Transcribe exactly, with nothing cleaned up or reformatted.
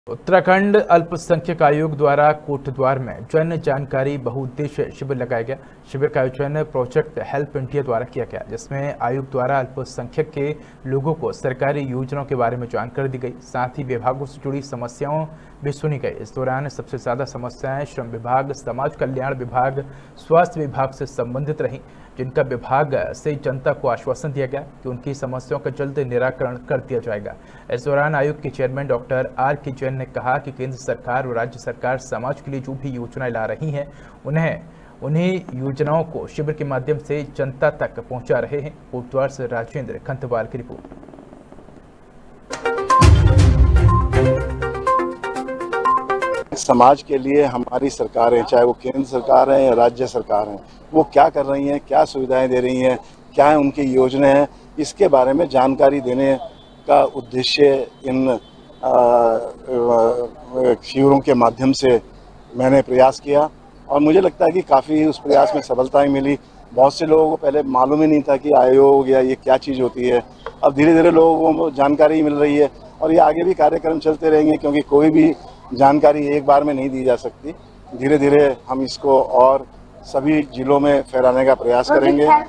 उत्तराखंड अल्पसंख्यक आयोग द्वारा कोटद्वार में जन जानकारी बहुउद्देश्य शिविर लगाया गया। शिविर का आयोजन प्रोजेक्ट हेल्प इंडिया द्वारा किया गया, जिसमें आयोग द्वारा अल्पसंख्यक के लोगों को सरकारी योजनाओं के बारे में जानकारी दी गई। साथ ही विभागों से जुड़ी समस्याओं भी सुनी गई। इस दौरान सबसे ज्यादा समस्याएं श्रम विभाग, समाज कल्याण विभाग, स्वास्थ्य विभाग से संबंधित रहीं, जिनका विभाग से जनता को आश्वासन दिया गया कि उनकी समस्याओं का जल्द निराकरण कर दिया जाएगा। इस दौरान आयोग के चेयरमैन डॉक्टर आर के जैन ने कहा कि केंद्र सरकार और राज्य सरकार समाज के लिए जो भी योजनाएं ला रही हैं, उन्हें उन्हीं योजनाओं को शिविर के माध्यम से जनता तक पहुंचा रहे हैं। कोटद्वार से राजेंद्र खंतवाल की रिपोर्ट। समाज के लिए हमारी सरकारें, चाहे वो केंद्र सरकार है या राज्य सरकार है, वो क्या कर रही हैं, क्या सुविधाएं दे रही हैं, क्या उनकी योजनाएं हैं, इसके बारे में जानकारी देने का उद्देश्य इन शिविरों के माध्यम से मैंने प्रयास किया और मुझे लगता है कि काफ़ी उस प्रयास में सफलताएं मिली। बहुत से लोगों को पहले मालूम ही नहीं था कि आयोग या ये क्या चीज़ होती है। अब धीरे धीरे लोगों को जानकारी मिल रही है और ये आगे भी कार्यक्रम चलते रहेंगे, क्योंकि कोई भी जानकारी एक बार में नहीं दी जा सकती। धीरे धीरे हम इसको और सभी जिलों में फैलाने का प्रयास करेंगे।